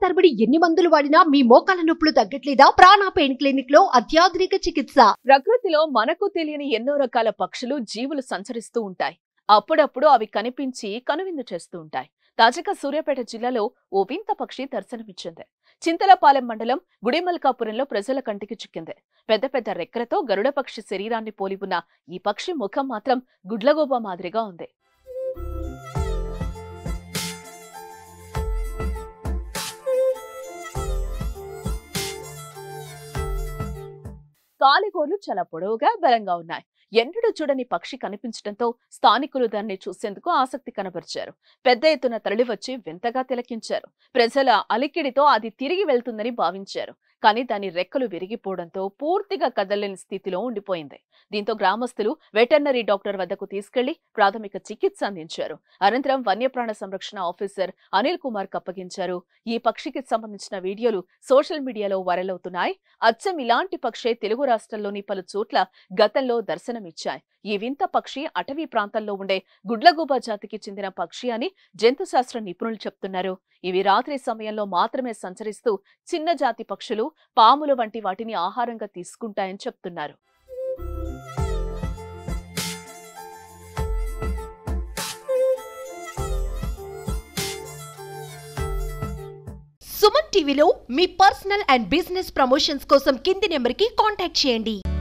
తరబడి ఎన్ని మందులు వాడినా మీ మోకాల నొప్పులు తగ్గట్లేదా? ప్రాణ పెయిన్ క్లినిక్ లో అత్యాధునిక చికిత్స. ప్రకృతిలో మనకు తెలియని ఎన్నో రకాల పక్షులు, జీవులు సంచరిస్తూ ఉంటాయి. అప్పుడప్పుడు అవి కనిపించి కనువిందు చేస్తూ ఉంటాయి. తాజాగా సూర్యాపేట జిల్లాలో ఓ వింత పక్షి దర్శనమిచ్చింది. చింతలపాలెం మండలం గుడిమల్కాపురంలో ప్రజల కంటికి చిక్కింది. పెద్ద పెద్ద రెక్కలతో గరుడ పక్షి శరీరాన్ని పోలి ఉన్న ఈ పక్షి ముఖం మాత్రం గుడ్లగూబ మాదిరిగా ఉంది. కాలిగోర్లు చాలా పొడవుగా బలంగా ఉన్నాయి. ఎన్నడూ చూడని పక్షి కనిపించడంతో స్థానికులు దాన్ని చూసేందుకు ఆసక్తి కనబరిచారు. పెద్ద ఎత్తున తరలివచ్చి వింతగా తిలకించారు. ప్రజల అలికిడితో అది తిరిగి వెళ్తుందని భావించారు. కానీ దాని రెక్కలు విరిగిపోవడంతో పూర్తిగా కదలలేని స్థితిలో ఉండిపోయింది. దీంతో గ్రామస్తులు వెటర్నరీ డాక్టర్ వద్దకు తీసుకెళ్లి ప్రాథమిక చికిత్స అందించారు. అనంతరం వన్యప్రాణ సంరక్షణ ఆఫీసర్ అనిల్ కుమార్ అప్పగించారు. ఈ పక్షికి సంబంధించిన వీడియోలు సోషల్ మీడియాలో వైరల్ అవుతున్నాయి. అచ్చం ఇలాంటి పక్షే తెలుగు రాష్ట్రాల్లోని పలు చోట్ల గతంలో దర్శనమిచ్చాయి. ఈ వింత పక్షి అటవీ ప్రాంతాల్లో ఉండే గుడ్లగూబ జాతికి చెందిన పక్షి అని జంతు శాస్త్ర నిపుణులు చెప్తున్నారు. ఇవి రాత్రి సమయంలో మాత్రమే సంచరిస్తూ చిన్న జాతి పక్షులు, పాములు వంటి వాటిని ఆహారంగా తీసుకుంటాయని చెప్తున్నారు. సుమన్ టీవీలో మీ పర్సనల్ అండ్ బిజినెస్ ప్రమోషన్స్ కోసం కింది నెంబర్కి కాంటాక్ట్ చేయండి.